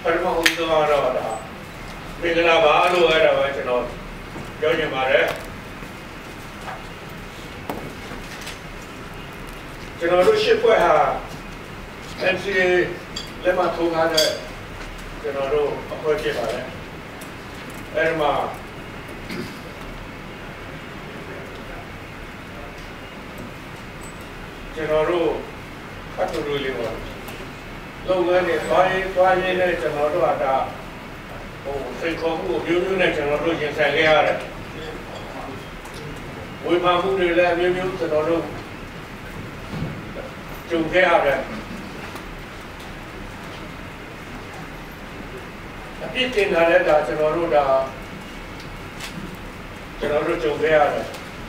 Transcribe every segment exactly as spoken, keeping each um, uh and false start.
ထမဦးဆုံးကတော့ဒါမင်္ဂလာပါလို့အဲ့ဒါပဲကျွန်တော်ပြောချင်ပါတယ်ကျွန်တော်တို့ရှစ်ဖွဲ့ဟာ N C A လက်မှတ်ထိုးထားတဲ့ကျွန်တော်တို့အဖွဲ့ဖြစ်ပါတယ်အဲ့ဒီမှာကျွန်တော်တို့အတူတူလေးပါလုပ်ငန်းတွေသွားရေးသွားရေးနဲ့ကျွန်တော်တို့ကဒါဟိုစိတ်ခေါ်မှုမျိုးမျိုးနဲ့ကျွန်တော်တို့ရင်ဆိုင်ခဲ့ရတယ်ဝေဖန်မှုတွေလည်းမျိုးမျိုးကျွန်တော်တို့ကြုံခဲ့ရတယ်အပြစ်တင်လာတဲ့ဒါကျွန်တော်တို့ဒါကျွန်တော်တို့ကြုံခဲ့ရတယ်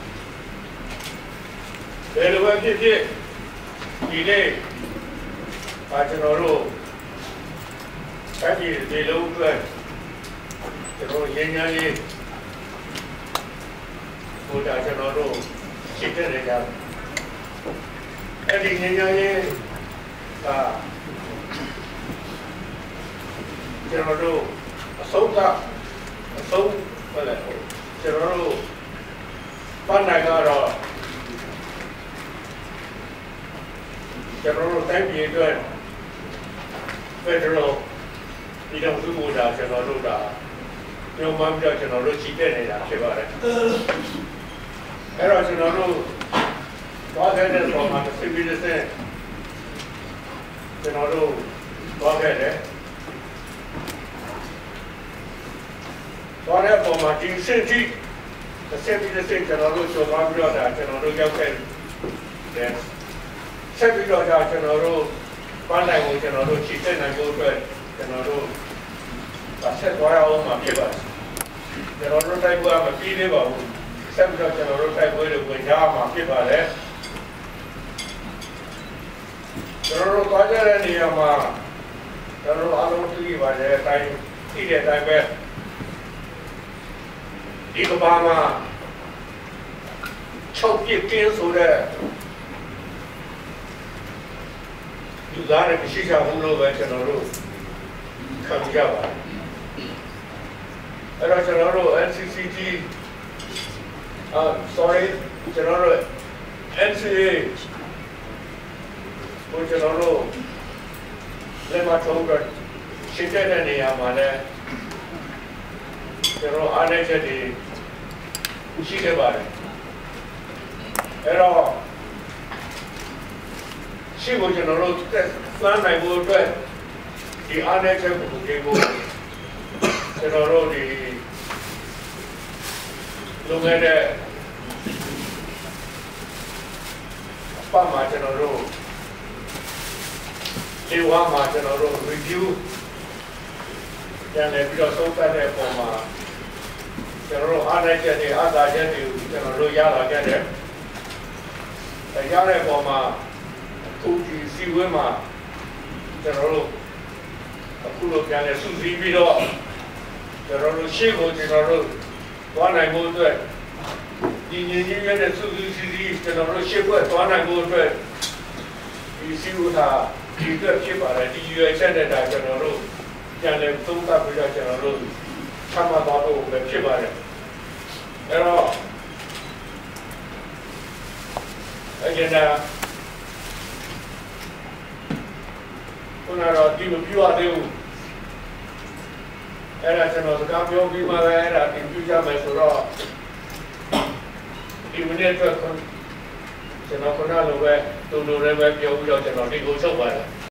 ဘယ်လိုပဲဖြစ်ဖြစ်ဒီနေ့ပါကျွန်တော်တို့အဲ့ဒီဒီလုံးအတွက်ကျွန်တော်ရင်းနှီးရေးဟိုဒါကျွန်တော်တို့ရှင်းတဲ့ကြအဲ့ဒီရင်းနှီးရေးကကျွန်တော်တို့အဆုံးကအဆုံးပဲလေကျွန်တော်တို့ပန်းနိုင်ကတော့ကျွန်တော်တို့တိုင်းပြည်အတွက် Federal ပြည်ထောင်စုကိုဒါကျွန်တော်တို့ဒါညှို့မှန်းပြီးတော့ကျွန်တော်တို့ချီတက်နေတာဖြစ်ပါတယ်အဲ့တော့ကျွန်တော်တို့သွားခဲ့တဲ့ပုံမှာစစ်ပြီးတဲ့ကျွန်တော်တို့သွားခဲ့တယ်သွားတဲ့ပုံမှာဒီစစ်တီစစ်ပြီးတဲ့ကျွန်တော်တို့ကျော်သွားပြီးတော့ဒါကျွန်တော်တို့ရောက်ခဲ့တယ်ဆက်ပြီးတော့ကျွန်တော်တို့ပန်းနိုင်ကိုကျွန်တော်တို့ချီတက်နိုင်ဖို့အတွက်ကျွန်တော်တို့ဆက်သွားရအောင်မှာဖြစ်ပါတယ်ကျွန်တော်တို့တိုက်ပွဲမပြီးသေးပါဘူးဆက်ပြီးတော့ကျွန်တော်တို့တိုက်ပွဲတွေဝင်ကြမှာဖြစ်ပါတယ်ကျွန်တော်တို့သွားကြတဲ့နေရာမှာကျွန်တော်တို့အားလုံးသိပါတယ်အတိုင်းသိတဲ့အတိုင်းပဲဒီကဘာမှာချုပ်ပြစ်ကင်းဆိုတဲ့လူသားတွေမရှိကြဘူးလို့ပဲကျွန်တော်တို့ခံကြပါတယ်အဲ့တော့ကျွန်တော်တို့ N C C T အာ sorry ကျွန်တော်တို့ N C A ကိုကျွန်တော်တို့လက်မထုံးပြီးရှင်းတဲ့နေရာမှာလည်းကျွန်တော်အားနည်းချက်တွေရှိခဲ့ပါတယ်အဲ့တော့ရှိဖို့ကျွန်တော်တို့သက်သာနိုင်ဖို့အတွက်ဒီအားနည်းချက်ကိုဒီကိုကျွန်တော်တို့ဒီလုပ်ခဲ့တဲ့ပတ်မှာကျွန်တော်တို့ဒီဝါမှာကျွန်တော်တို့ review ပြန်လည်ပြီးတော့ဆုံးဖြတ်တဲ့အပေါ်မှာကျွန်တော်တို့အားနည်းချက်တွေအားသာချက်တွေကိုကျွန်တော်တို့ရလာခဲ့တယ်။အဲရတဲ့ပုံမှာအခုဒီစီဝဲမှာကျွန်တော်တို့အခုလိုပြန်လဲစုစည်းပြီးတော့ကျွန်တော်တို့ရှေ့ကိုကျွန်တော်တို့သွားနိုင်ဖို့အတွက်ဒီညီညီရဲ့စုစည်းစည်းကျွန်တော်တို့ရှေ့ဘက်သွားနိုင်ဖို့အတွက်ဒီစီဝါဒီအတွက်ဖြစ်ပါတယ်ဒီရွေးချက်တဲ့တာကျွန်တော်တို့ပြန်လဲသုံးသပ်ပြီးတော့ကျွန်တော်တို့ချမှတ်သွားဖို့ပဲဖြစ်ပါတယ်အဲတော့အကျဉ်းသားခုနကတော့ဒီမပြရသေးဘူးအဲ့ဒါကျွန်တော်စကားပြောပြီးမှလည်းအဲ့ဒါတင်ပြကြမယ်ဆိုတော့ဒီမိနစ်အတွက်ကျွန်တော်ခုနလိုပဲတူတူလည်းပဲပြောပြီးတော့ကျွန်တော်ဒီကိုချုပ်ပါတယ်